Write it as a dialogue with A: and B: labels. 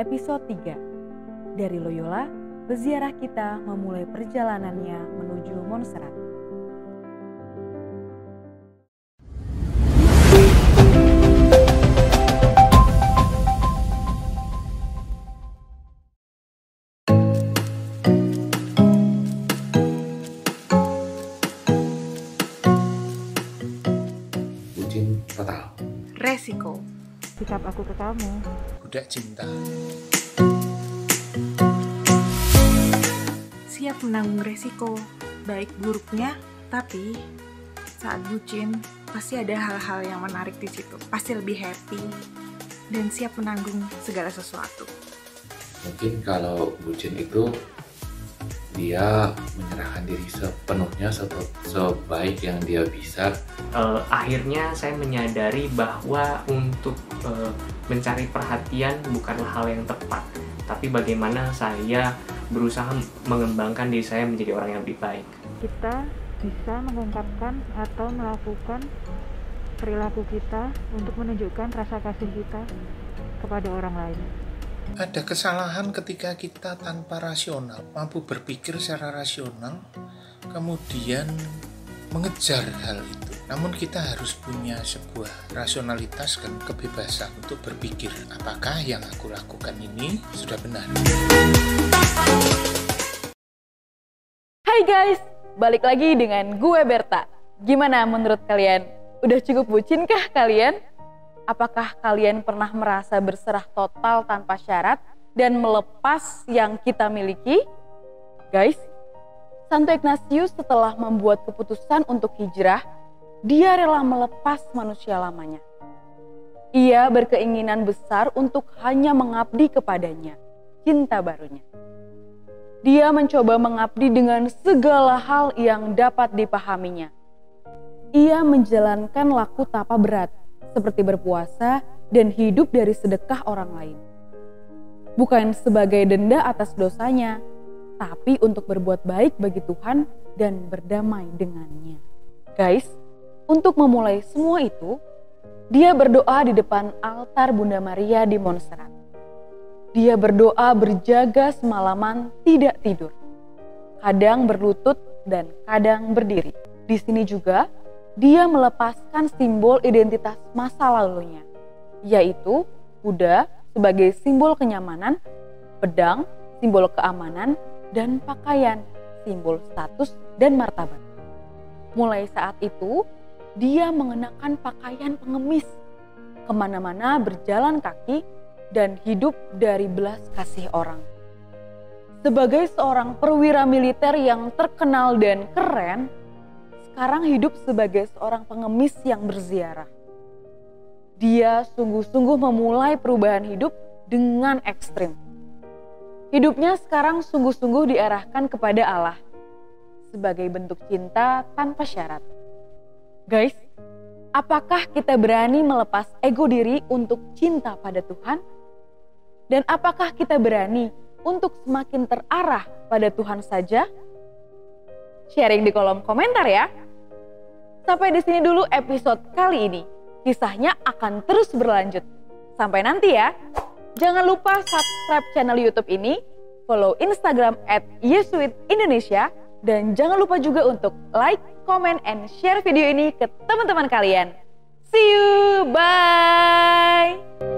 A: episode 3. Dari Loyola, peziarah kita memulai perjalanannya menuju Montserrat.
B: Bucin total.
C: Resiko.
D: Sikap aku ke kamu.
E: Budak cinta.
C: Siap menanggung resiko, baik buruknya, tapi saat bucin pasti ada hal-hal yang menarik di situ. Pasti lebih happy dan siap menanggung segala sesuatu.
B: Mungkin kalau bucin itu dia menyerahkan diri sepenuhnya sebaik yang dia bisa.
F: Akhirnya saya menyadari bahwa untuk mencari perhatian bukanlah hal yang tepat, tapi bagaimana saya berusaha mengembangkan diri saya menjadi orang yang lebih baik.
D: Kita bisa mengungkapkan atau melakukan perilaku kita untuk menunjukkan rasa kasih kita kepada orang lain.
E: Ada kesalahan ketika kita tanpa rasional, mampu berpikir secara rasional, kemudian mengejar hal itu. Namun kita harus punya sebuah rasionalitas dan kebebasan untuk berpikir, apakah yang aku lakukan ini sudah benar.
A: Hai guys, balik lagi dengan gue Berta. Gimana menurut kalian? Udah cukup bucinkah kalian? Apakah kalian pernah merasa berserah total tanpa syarat dan melepas yang kita miliki? Guys, Santo Ignatius setelah membuat keputusan untuk hijrah, dia rela melepas manusia lamanya. Ia berkeinginan besar untuk hanya mengabdi kepadanya, cinta barunya. Dia mencoba mengabdi dengan segala hal yang dapat dipahaminya. Ia menjalankan laku tapa berat, seperti berpuasa dan hidup dari sedekah orang lain. Bukan sebagai denda atas dosanya, tapi untuk berbuat baik bagi Tuhan dan berdamai dengannya. Guys, untuk memulai semua itu, dia berdoa di depan altar Bunda Maria di Montserrat. Dia berdoa berjaga semalaman tidak tidur. Kadang berlutut dan kadang berdiri. Di sini juga, dia melepaskan simbol identitas masa lalunya, yaitu kuda sebagai simbol kenyamanan, pedang simbol keamanan, dan pakaian simbol status dan martabat. Mulai saat itu, dia mengenakan pakaian pengemis, kemana-mana berjalan kaki, dan hidup dari belas kasih orang. Sebagai seorang perwira militer yang terkenal dan keren, sekarang hidup sebagai seorang pengemis yang berziarah. Dia sungguh-sungguh memulai perubahan hidup dengan ekstrim. Hidupnya sekarang sungguh-sungguh diarahkan kepada Allah sebagai bentuk cinta tanpa syarat. Guys, apakah kita berani melepas ego diri untuk cinta pada Tuhan? Dan apakah kita berani untuk semakin terarah pada Tuhan saja? Sharing di kolom komentar ya. Sampai di sini dulu episode kali ini. Kisahnya akan terus berlanjut. Sampai nanti ya. Jangan lupa subscribe channel YouTube ini, follow Instagram @yesuitindonesia, dan jangan lupa juga untuk like, comment, and share video ini ke teman-teman kalian. See you, bye!